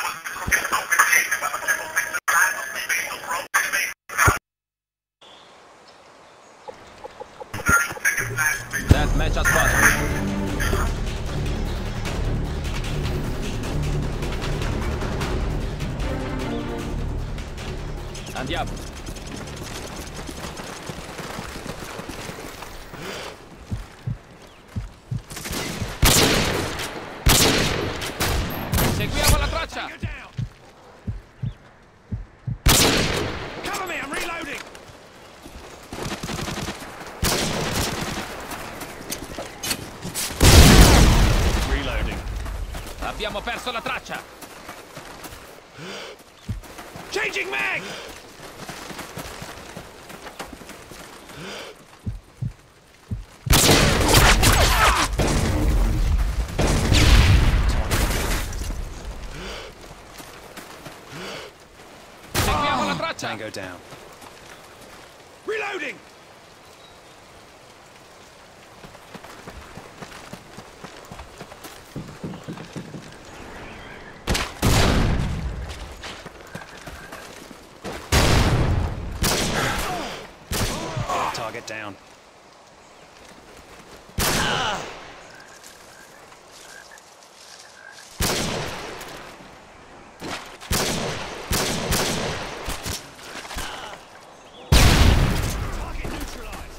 Deathmatch a squadra. Andiamo. Seguiamo la traccia. Cover me, I'm reloading. Reloading. Abbiamo perso la traccia. Changing mag. Seguiamo la traccia. Tango down. Reloading. Target down. Target neutralized.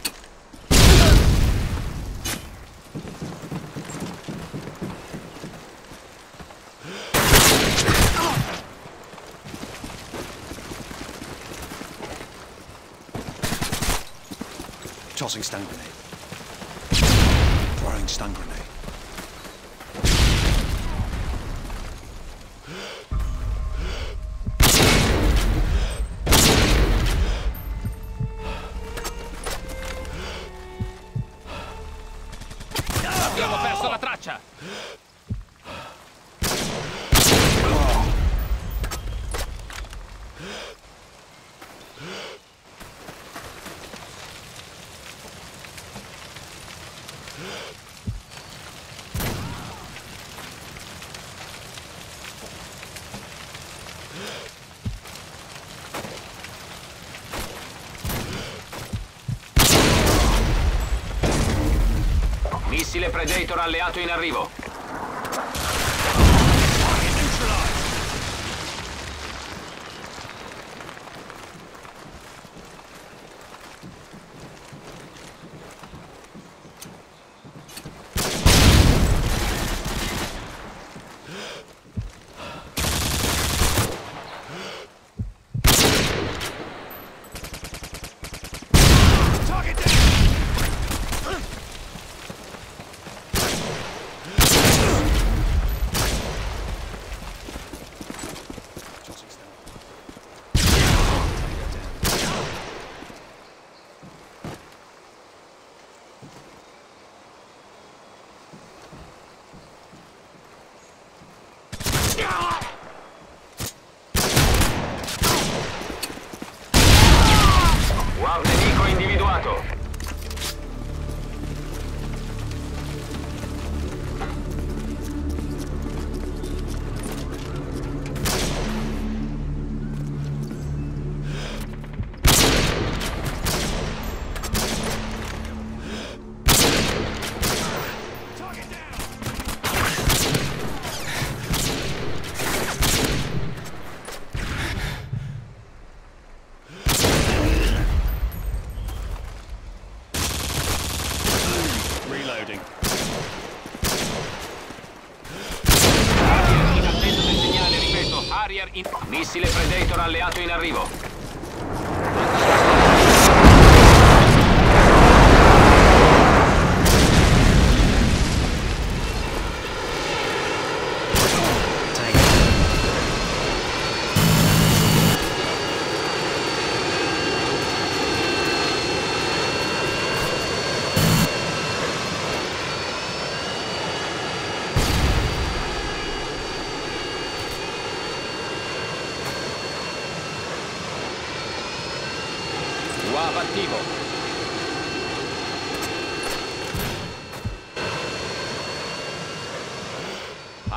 Tossing stun grenade. Throwing stun grenade. Abbiamo perso la traccia. Missile Predator alleato in arrivo. Target neutralized. Target down. Tossing stun. Wow, nemico individuato. Target down. Reloading. In attesa del segnale, ripeto, Harrier in... Missile Predator alleato in arrivo. UAV attivo.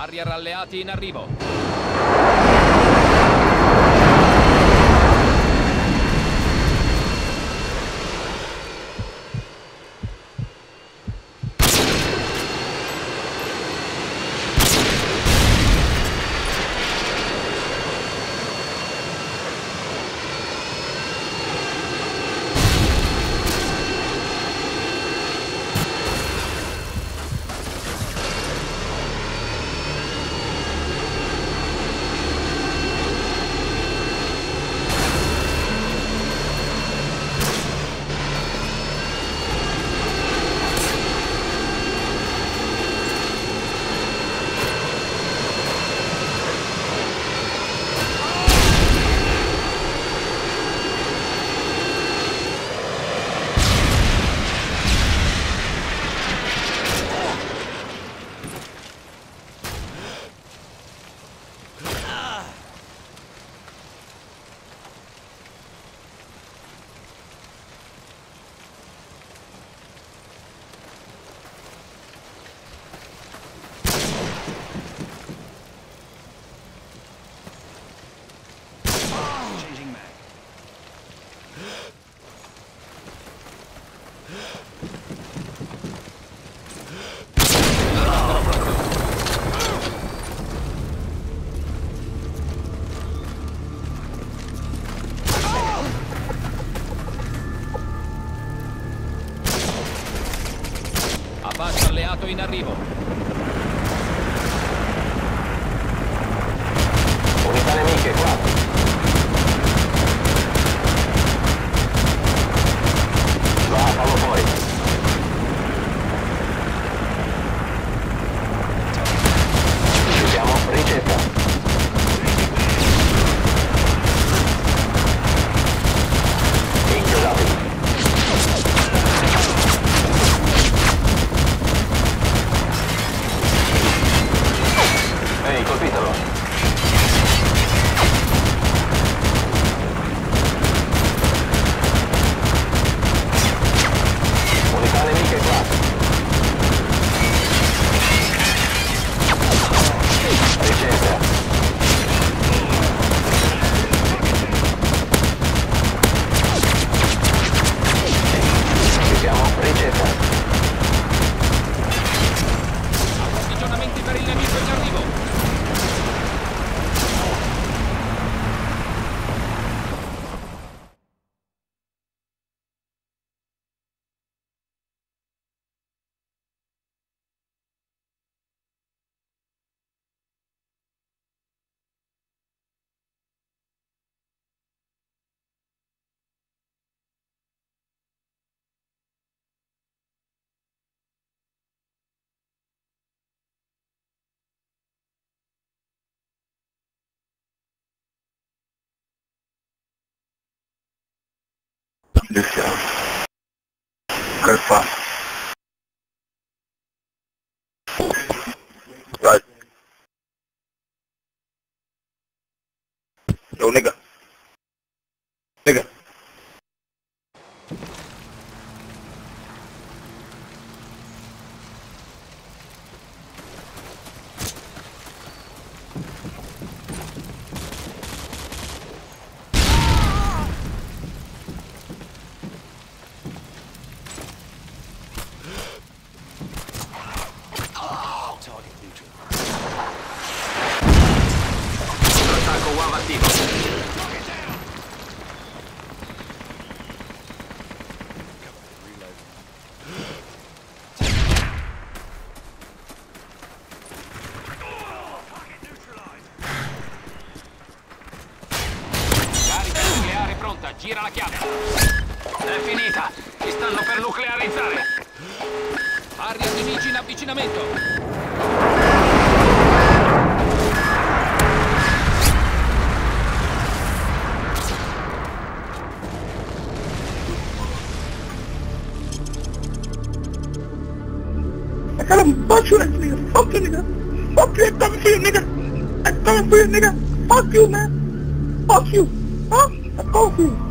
Harrier alleati in arrivo. Changing mag. Abbassa alleato in arrivo. Unità nemiche qua. Va, fallo fuori. Chiudiamo, ricetta. Inchiodati. Ehi, colpitelo. Unità nemiche qua. Ricetta. Ci siamo, ricetta. Approvvigionamenti per il nemico in arrivo. Iniziamo. Che fa? Vai. Yo, nigga. Nigga. Target neutral. Attacco UAV attivo. Target down. Reload. Target neutralized. Carica nucleare pronta, gira la chiave. È finita, ci stanno per nuclearizzare. Harrier nemici in avvicinamento. I got a bunch of nigga. Fuck you, nigga. Fuck you, I'm coming for you, nigga. I'm coming for you, nigga. Fuck you, man. Fuck you. Huh? I'm coming for you.